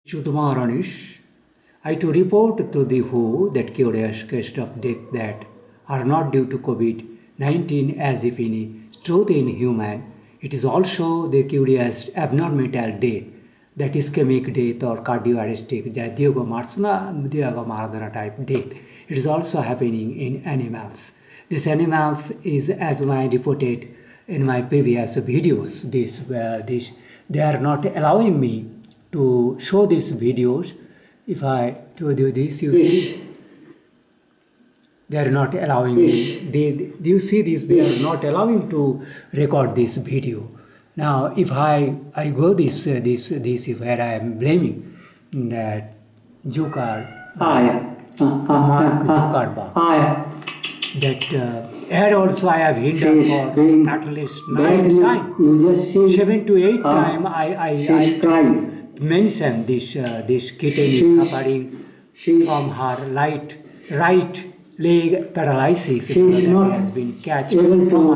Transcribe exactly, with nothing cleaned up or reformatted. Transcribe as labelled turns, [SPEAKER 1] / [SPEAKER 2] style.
[SPEAKER 1] Shutuma Ranish, I to report to the W H O that curious case of death that are not due to COVID nineteen as if any truth in human. It is also the curious abnormal death, that ischemic death or cardiorrhestic, that Diego Marsuna, Diego Maradona type death. It is also happening in animals. This animals is as I reported in my previous videos. This, uh, this, they are not allowing me to show these videos. If I to do this, you see, they are not allowing me. They, do you see this? They are not allowing to record this video. Now, if I I go this uh, this this where I am blaming that Zucker, Mark Zuckerberg, that uh, had also I have hinted for at least nine times, seven to eight times I I, I mentioned this uh, this kitten is suffering from her right right leg paralysis that has been catched from